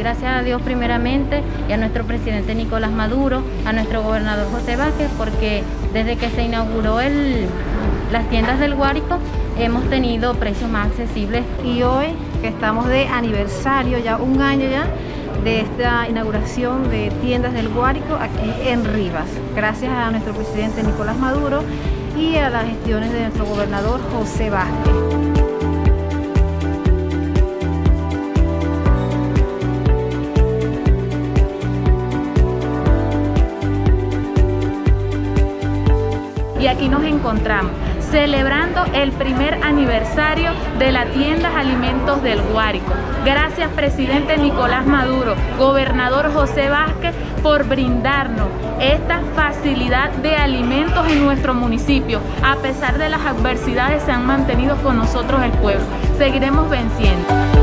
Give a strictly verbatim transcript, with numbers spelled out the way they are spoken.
gracias a Dios primeramente y a nuestro presidente Nicolás Maduro, a nuestro gobernador José Vázquez, porque desde que se inauguró el, las tiendas del Guárico hemos tenido precios más accesibles. Y hoy que estamos de aniversario, ya un año ya, de esta inauguración de tiendas del Guárico aquí en Rivas, gracias a nuestro presidente Nicolás Maduro y a las gestiones de nuestro gobernador José Vázquez. Y aquí nos encontramos celebrando el primer aniversario de la tienda Alimentos del Guárico. Gracias, presidente Nicolás Maduro, gobernador José Vázquez, por brindarnos esta facilidad de alimentos en nuestro municipio. A pesar de las adversidades, se han mantenido con nosotros el pueblo. Seguiremos venciendo.